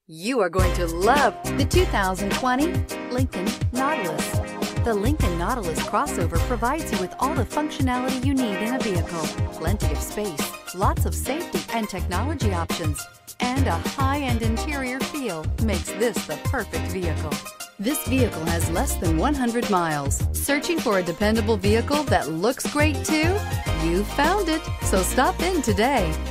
You are going to love the 2020 Lincoln Nautilus. The Lincoln Nautilus crossover provides you with all the functionality you need in a vehicle. Plenty of space, lots of safety and technology options, and a high-end interior feel makes this the perfect vehicle. This vehicle has less than 100 miles. Searching for a dependable vehicle that looks great too? You found it, so stop in today.